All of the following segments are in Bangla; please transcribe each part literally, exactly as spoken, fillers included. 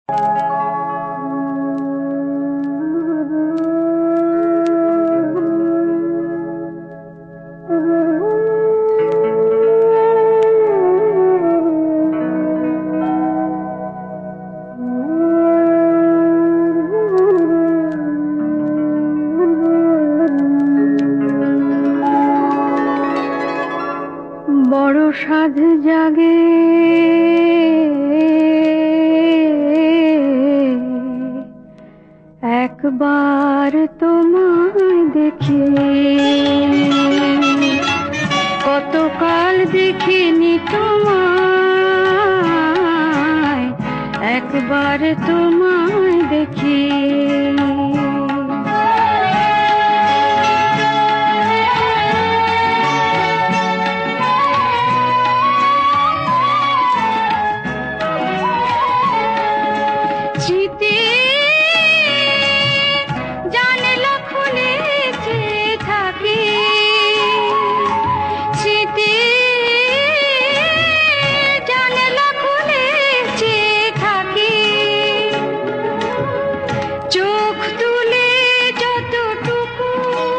বড় সাধ জাগে একবার তোমায় দেখি, কতকাল দেখিনি তোমায়, একবার তোমায় দেখি। চিতে জানলা খুলে চেয়ে থাকি, চিতে জানলা খুলে চেয়ে থাকি, চোখ তুলে যতটুকু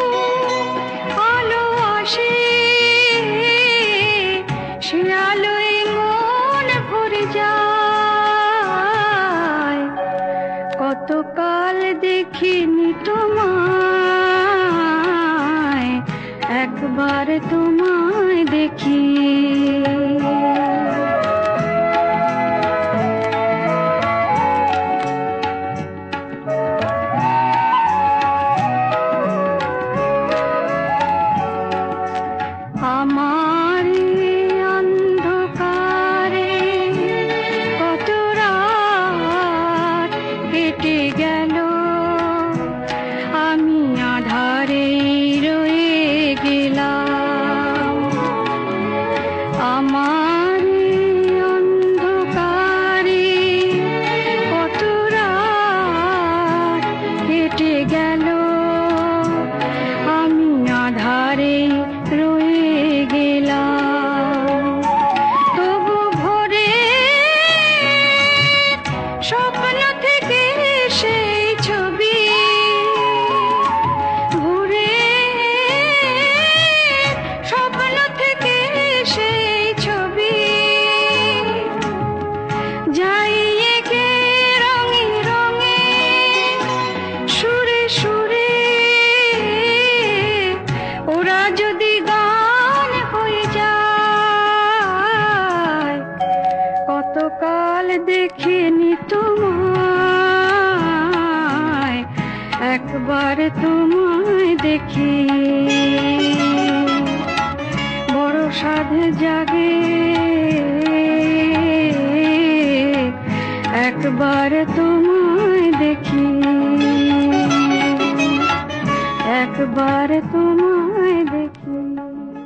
আলো আসে সে আলোয় মন ভরে যায়। কতকাল দেখিনি তোমায়, একবার তোমায় দেখি। আমার অন্ধকারে কত রাত কেটে গেল, আমি আধারে রয়ে গেলাম। আমার অন্ধকারে কত রাত কেটে গেল, আমি আধারে রয়ে গেলাম। তবু ভোরে স্বপ্ন থেকে সেই ছবি, ভোরে স্বপ্ন থেকে সেই ছবি যাই এঁকে রঙে রঙে সুরে সুরে, ওরা যদি গান হয়ে যায়। কতকাল দেখিনি তোমায়, একবার তোমায় দেখি। বড় সাধ জাগে একবার তোমায় দেখি, একবার তোমায় দেখি।